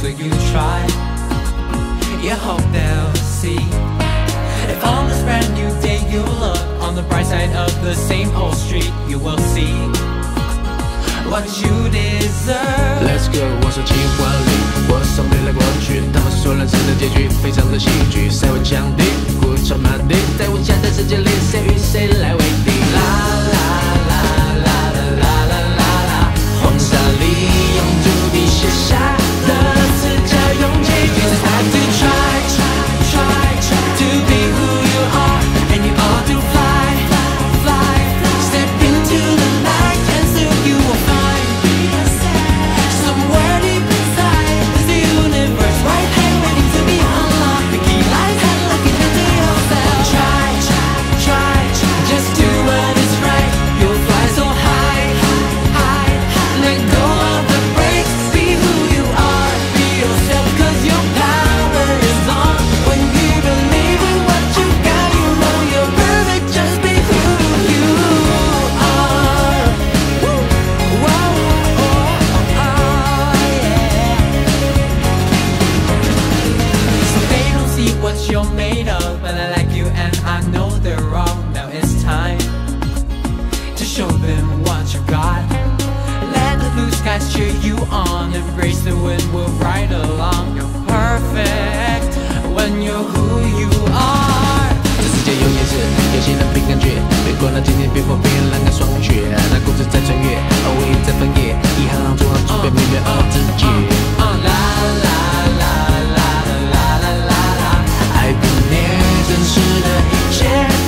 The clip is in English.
so you try. You hope they'll see. If on this brand new day you look on the bright side of the same old street, you will see what you deserve. Let's go， 我说情话里，我送别了过去，他们说人生的结局非常的戏剧，谁会降低，鼓吹马蹄，在无限的世界里，谁与谁来为敌？啦啦啦啦啦啦啦啦啦，黄沙里用土笔写下的字叫勇气。You just have to try to be who you are, and you ought to fly. Step into the light, and soon you will find somewhere deep inside is the universe right there waiting to be unlocked. The key lies in looking into yourself. Try, just do what is right. You'll fly so high. Let go of the brakes. Be who you are. Be yourself, 'cause your power is on. When you believe in what you got, you know you're perfect. Just be who you are. Whoa, yeah. So they don't see what you're made of, but I like you and I know they're wrong. Now it's time to show them what you got. Let the blue skies cheer you on. Embrace the wind, we'll ride along. You're perfect when you're who you are. 这世界有夜市，有些人凭感觉，越过那天天冰封，别人栏杆霜雪，那故事在穿越，而我也在翻页，一行行做好准备，面对自己。啦啦啦啦啦啦啦啦，爱不灭真实的一切。